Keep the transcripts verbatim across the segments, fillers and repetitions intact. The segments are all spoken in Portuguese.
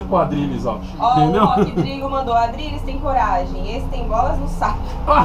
o Adriles, ó. Ó, entendeu? o Rock Drigo mandou, Adriles tem coragem, esse tem bolas no saco.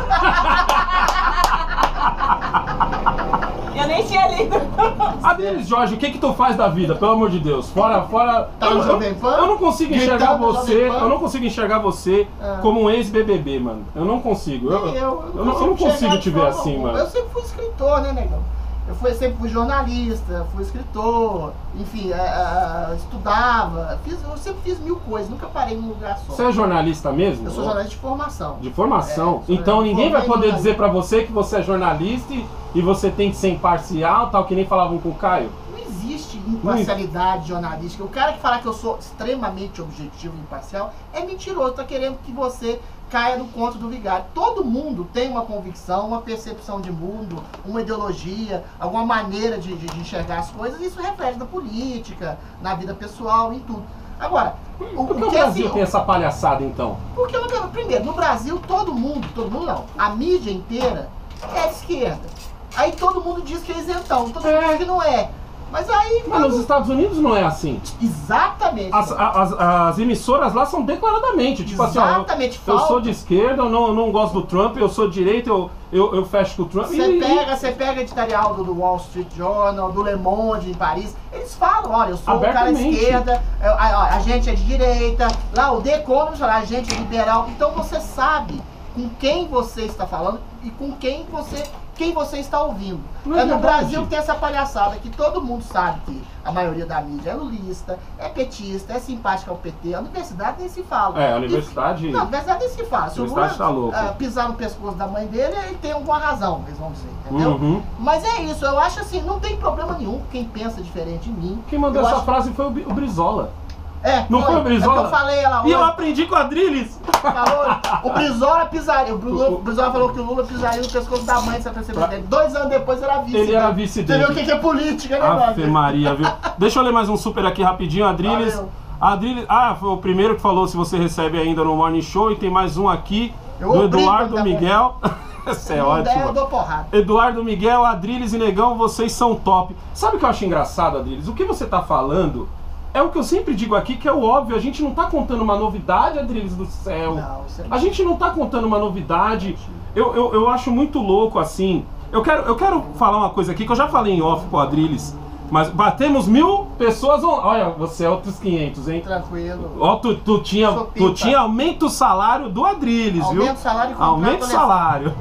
Eu nem tinha lido. Adriles Jorge, o que que tu faz da vida, pelo amor de Deus? Fora, fora... Tá eu, no eu, Jovem Pan? eu não consigo enxergar Gritando no você, Jovem Pan? eu não consigo enxergar você Ah. como um ex-B B B, mano. Eu não consigo. Eu, Eu, eu, eu não, eu não consigo chegar te de ver forma assim, alguma. mano. Eu sempre fui escritor, né, negão? Eu fui, sempre fui jornalista, fui escritor, enfim, é, é, estudava, fiz, eu sempre fiz mil coisas, nunca parei num lugar só. Você é jornalista mesmo? Eu sou jornalista de formação. De formação. É, então eu ninguém vai formei poder no dizer pra você que você é jornalista e, e você tem que ser imparcial, tal, que nem falavam com o Caio? Não existe imparcialidade jornalística. O cara que falar que eu sou extremamente objetivo e imparcial é mentiroso, tá querendo que você caia no conto do vigário. Todo mundo tem uma convicção, uma percepção de mundo, uma ideologia, alguma maneira de, de, de enxergar as coisas, e isso reflete na política, na vida pessoal, em tudo. Agora, o, Por que o o que Brasil assim, tem essa palhaçada, então? porque, primeiro, no Brasil, todo mundo, todo mundo não, a mídia inteira é de esquerda. Aí todo mundo diz que é isentão, todo mundo É. diz que não é. Mas aí... Mas nos Estados Unidos não é assim. Exatamente. As, as, as emissoras lá são declaradamente, tipo Exatamente, assim, ó, eu, eu falta. sou de esquerda, eu não, eu não gosto do Trump, eu sou de direita, eu, eu, eu fecho com o Trump. Você e, pega, você pega editorial do, do Wall Street Journal, do Le Monde em Paris, eles falam, olha, eu sou um cara de Abertamente. esquerda, eu- a, a gente é de direita, lá o The Economist fala, a gente é liberal, então você sabe com quem você está falando e com quem você, quem você está ouvindo. Não é É no verdade. Brasil que tem essa palhaçada que todo mundo sabe que a maioria da mídia é lulista, é petista, é simpática ao P T, a universidade nem se fala. É, a universidade- E, não, a universidade nem se fala. Se o universidade Lula tá louco. ah, pisar no pescoço da mãe dele, ele tem alguma razão, eles vão dizer, entendeu? Uhum. Mas é isso, eu acho assim, não tem problema nenhum quem pensa diferente de mim. Quem mandou Eu essa acho- frase foi o, Bi- o Brizola. É, Não foi o Brizola? É que eu falei ela E eu hoje. aprendi com a Adriles. Falou, o Brizola pisaria. O Lula- o Brizola falou que o Lula pisaria no pescoço da mãe, você percebeu dele. Dois anos depois era vice. Ele era né? vice Entendeu dele. o que que é política, né, Ave brother? Maria, viu? Deixa eu ler mais um super aqui rapidinho, Adriles. Valeu. Adriles. Ah, foi o primeiro que falou se você recebe ainda no Morning Show. E tem mais um aqui Eu do obrigo Eduardo a dar Miguel. Essa é Se não der, eu ótima. dou porrada. Eduardo Miguel, Adriles e Negão, vocês são top. Sabe o que eu acho engraçado, Adriles? O que você tá falando é o que eu sempre digo aqui, que é o óbvio. A gente não tá contando uma novidade, Adriles do céu. Não, isso é A gente não tá contando uma novidade. Eu, eu, eu acho muito louco, assim. Eu quero, eu quero falar uma coisa aqui que eu já falei em off com o Adriles. Mas batemos mil pessoas. on- Olha, você é outros quinhentos, hein? Tranquilo. Ó, tu, tu, tinha, Sou tu pipa. tinha aumento o salário do Adriles, viu? Aumenta o salário e contrata Aumenta o o salário.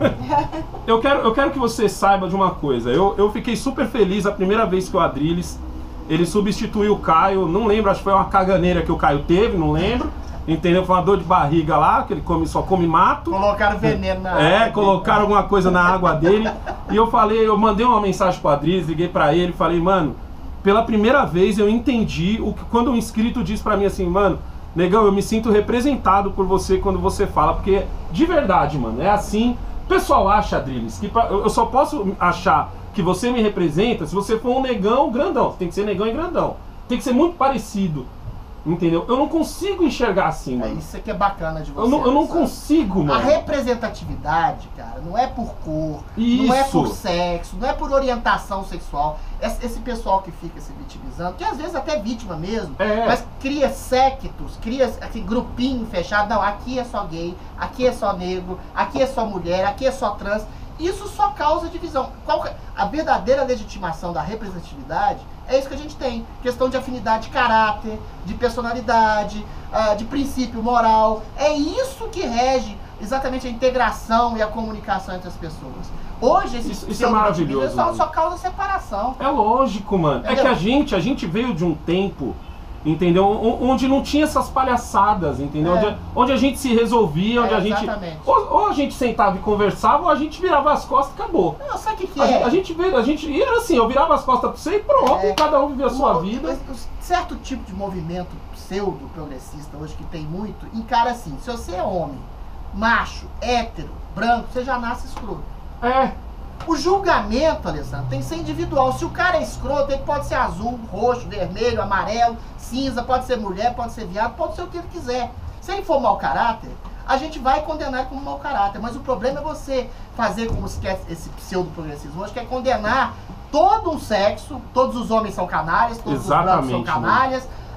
eu, quero, eu quero que você saiba de uma coisa. Eu, eu fiquei super feliz a primeira vez que o Adriles ele substituiu o Caio. Não lembro, acho que foi uma caganeira que o Caio teve, não lembro. Entendeu? Foi uma dor de barriga lá, que ele come, só come mato. Colocaram veneno na É, água. colocaram alguma coisa na água dele. E eu falei, eu mandei uma mensagem pro Adriles, liguei pra ele, falei, mano, pela primeira vez eu entendi o que quando um inscrito diz pra mim assim, mano, Negão, eu me sinto representado por você quando você fala, porque de verdade, mano, é assim. O pessoal acha, Adriles, que pra, eu eu só posso achar que você me representa se você for um negão grandão. Tem que ser negão e grandão. Tem que ser muito parecido. Entendeu? Eu não consigo enxergar assim, É mano. isso que é bacana de você. Eu não, eu não sabe? consigo, A mano. representatividade, cara, não é por cor, não é Isso. por sexo, não é por orientação sexual. Esse, esse pessoal que fica se vitimizando, que às vezes até é vítima mesmo, É. mas cria séquitos, cria aquele grupinho fechado. Não, aqui é só gay, aqui é só negro, aqui é só mulher, aqui é só trans. Isso só causa divisão. Qual que- a verdadeira legitimação da representatividade é isso que a gente tem. Questão de afinidade de caráter, de personalidade, ah, de princípio moral. É isso que rege exatamente a integração e a comunicação entre as pessoas. Hoje, esse Isso- isso é maravilhoso, só, mano. só causa separação. É lógico, mano. É Entendeu? que a gente, a gente veio de um tempo, entendeu? O- Onde não tinha essas palhaçadas, entendeu? É. Onde, onde a gente se resolvia, onde É, a gente. exatamente. Ou, ou a gente sentava e conversava, ou a gente virava as costas e acabou. Não, sabe o que, que A, é? gente- a gente veio, a gente. E era assim, eu virava as costas pra você e pronto, É. e cada um vivia a sua Um- vida. um certo tipo de movimento pseudo-progressista hoje, que tem muito, encara assim: se você é homem, macho, hétero, branco, você já nasce escroto. É. O julgamento, Alessandro, tem que ser individual. Se o cara é escroto, ele pode ser azul, roxo, vermelho, amarelo, cinza, pode ser mulher, pode ser viado, pode ser o que ele quiser. Se ele for mau caráter, a gente vai condenar ele como mau caráter. Mas o problema é você fazer como se quer esse pseudo-progressismo hoje, que é condenar todo um sexo, todos os homens são canalhas, todos os brancos são Exatamente, canalhas,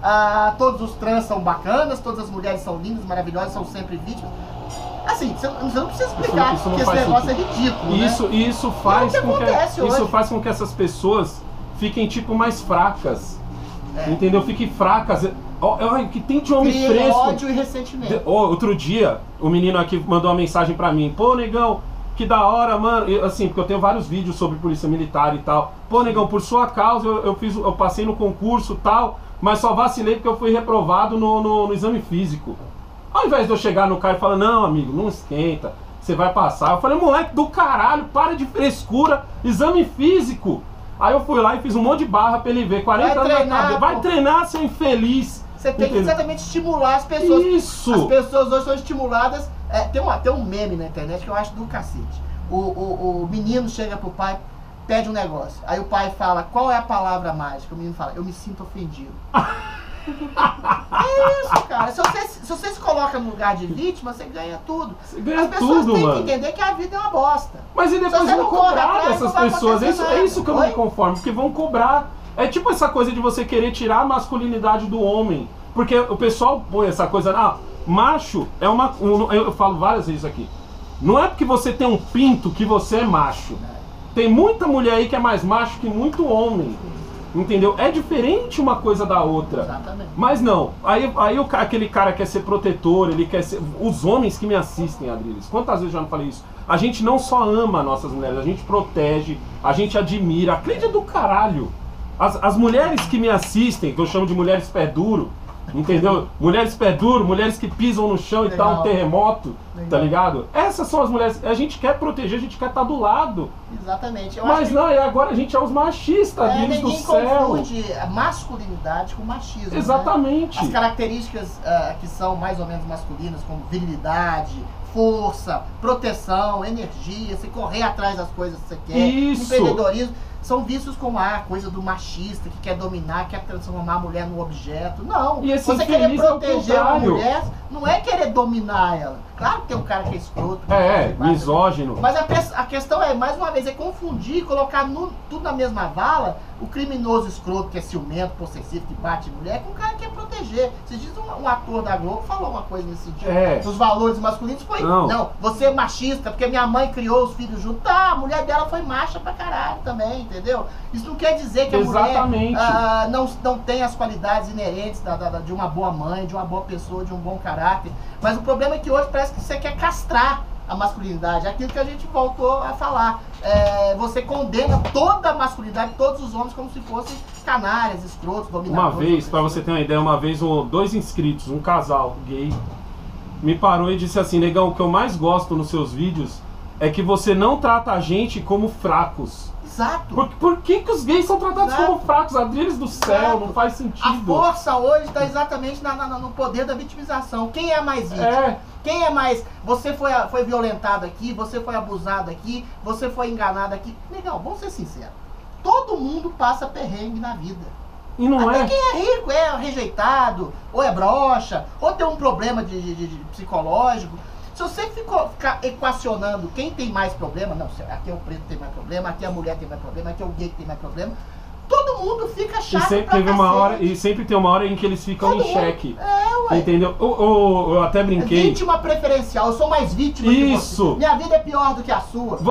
ah, todos os trans são bacanas, todas as mulheres são lindas, maravilhosas, são sempre vítimas. Assim, você não precisa explicar isso, isso não que esse faz negócio sentido. é ridículo, Isso, né? isso faz E é o que com que acontece isso hoje. faz com que essas pessoas fiquem tipo mais fracas. É. Entendeu? Fiquem fracas. Olha, que tem de homem Cria fresco. ódio e ressentimento. De- ó, outro dia, o menino aqui mandou uma mensagem pra mim. Pô, negão, que da hora, mano. E, assim, porque eu tenho vários vídeos sobre polícia militar e tal. Pô, negão, por sua causa eu, eu, fiz, eu passei no concurso e tal, mas só vacilei porque eu fui reprovado no, no, no exame físico. Ao invés de eu chegar no cara e falar, não, amigo, não esquenta, você vai passar. Eu falei, moleque do caralho, para de frescura, exame físico. Aí eu fui lá e fiz um monte de barra pra ele ver, quarenta Vai anos na treinar, cabeça. Vai pô. treinar, seu infeliz. Você tem que Entendeu? exatamente estimular as pessoas. Isso. As pessoas hoje são estimuladas. É, tem, uma, tem um meme na internet que eu acho do cacete. O, o, o menino chega pro pai, pede um negócio. Aí o pai fala, qual é a palavra mágica? O menino fala, eu me sinto ofendido. É isso, cara. Se você, se você se coloca no lugar de vítima, você ganha tudo. Você ganha As pessoas tudo, têm mano. que entender que a vida é uma bosta. Mas e depois Se você vão não corre cobrar atrás, dessas não vai pessoas? É isso, acontecer é isso que eu não nada. me conformo, porque vão cobrar. É tipo essa coisa de você querer tirar a masculinidade do homem. Porque o pessoal põe essa coisa, ah, macho é uma. um- eu falo várias vezes aqui. Não é porque você tem um pinto que você é macho. Tem muita mulher aí que é mais macho que muito homem. Entendeu? É diferente uma coisa da outra. Exatamente. Mas não, aí, aí o, ca- aquele cara quer ser protetor, ele quer ser. Os homens que me assistem, Adriles, quantas vezes eu já não falei isso? A gente não só ama nossas mulheres, a gente protege, a gente admira, acredita do caralho. As, as mulheres que me assistem, que eu chamo de mulheres pé duro, entendeu? Mulheres pé duro, mulheres que pisam no chão e tá um Legal. terremoto, Legal. tá ligado? Essas são as mulheres, a gente quer proteger, a gente quer estar do lado. Exatamente. Eu acho Mas que não, e agora a gente é os machistas, é, Adriles do ninguém céu. confunde a masculinidade com machismo. né? Exatamente. As características ah, que são mais ou menos masculinas, como virilidade, força, proteção, energia, se correr atrás das coisas que você quer, Isso. empreendedorismo, são vistos como a ah, coisa do machista que quer dominar, quer transformar a mulher num objeto. Não. E esse você querer infeliz é o proteger uma contrário. mulher não é querer dominar ela. Claro que tem um cara que é escroto. que É, faz- misógino. Mas a, pes- a questão é, mais uma vez, é confundir e colocar no- tudo na mesma vala o criminoso escroto que é ciumento, possessivo, que bate em mulher, com o cara que quer proteger. Esses dias um, um ator da Globo falou uma coisa nesse sentido. É. Dos valores masculinos foi, Não. não. você é machista, porque minha mãe criou os filhos juntos. Tá, a mulher dela foi macha pra caralho também, entendeu? Isso não quer dizer que a Exatamente. mulher ah, não, não tem as qualidades inerentes da, da- da- de uma boa mãe, de uma boa pessoa, de um bom caráter. Mas o problema é que hoje parece que você quer castrar a masculinidade. É aquilo que a gente voltou a falar. É, você condena toda a masculinidade, todos os homens, como se fossem canalhas, escrotos, Uma dominadores. vez, pra você ter uma ideia, uma vez um- dois inscritos, um casal gay, me parou e disse assim, negão, o que eu mais gosto nos seus vídeos é que você não trata a gente como fracos. Exato. Por, por que, que os gays são tratados Exato. como fracos? Adriles do céu, Exato. não faz A sentido. força hoje está exatamente na- na- no poder da vitimização. Quem é mais vítima? É. Quem é mais... Você foi, a- foi violentado aqui, você foi abusado aqui, você foi enganado aqui. Legal, vamos ser sinceros. Todo mundo passa perrengue na vida. E não Até é. quem é rico, é rejeitado, ou é broxa, ou tem um problema de, de- de- de psicológico. Se você ficou, ficar equacionando quem tem mais problema, não, aqui é o preto que tem mais problema, aqui é a mulher que tem mais problema, aqui é o gay que tem mais problema, todo mundo fica E chato sempre pra teve uma cacete. hora, e sempre tem uma hora em que eles ficam Todo em mundo- xeque. É, ué. Entendeu? Eu, eu, eu até É brinquei. vítima preferencial, eu sou mais vítima que Isso. você. Minha vida é pior do que a sua.